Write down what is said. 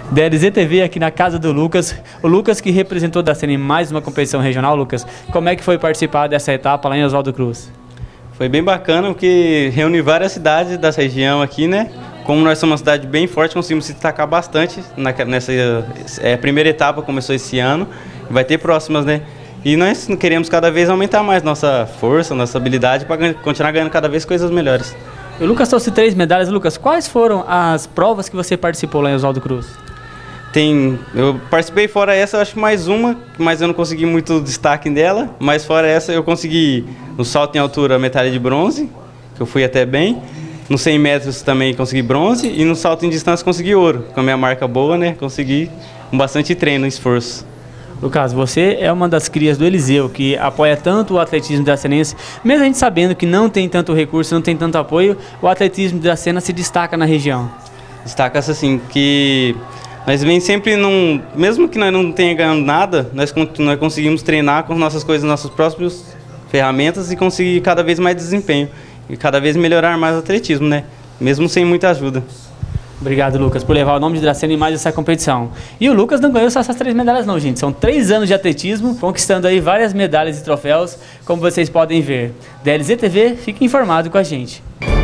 DLZ TV aqui na casa do Lucas. O Lucas que representou da Dracena em mais uma competição regional. Lucas, como é que foi participar dessa etapa lá em Oswaldo Cruz? Foi bem bacana porque reúne várias cidades da região aqui, né? Como nós somos uma cidade bem forte, conseguimos se destacar bastante nessa primeira etapa, começou esse ano. Vai ter próximas, né? E nós queremos cada vez aumentar mais nossa força, nossa habilidade para continuar ganhando cada vez coisas melhores. O Lucas trouxe 3 medalhas. Lucas, quais foram as provas que você participou lá em Oswaldo Cruz? Eu participei fora essa, eu acho mais uma, mas eu não consegui muito destaque dela. Mas fora essa eu consegui no salto em altura medalha de bronze, que eu fui até bem. No 100 metros também consegui bronze e no salto em distância consegui ouro. Com a minha marca boa, né? Consegui com bastante treino e esforço. Lucas, você é uma das crias do Eliseu, que apoia tanto o atletismo dracenense, mesmo a gente sabendo que não tem tanto recurso, não tem tanto apoio, o atletismo da Dracena se destaca na região. Destaca-se assim, que nós vem sempre mesmo que nós não tenhamos ganhado nada, nós conseguimos treinar com nossas coisas, nossas próprias ferramentas e conseguir cada vez mais desempenho e cada vez melhorar mais o atletismo, né? Mesmo sem muita ajuda. Obrigado, Lucas, por levar o nome de Dracena em mais essa competição. E o Lucas não ganhou só essas 3 medalhas não, gente. São 3 anos de atletismo, conquistando aí várias medalhas e troféus, como vocês podem ver. DLZ TV, fique informado com a gente.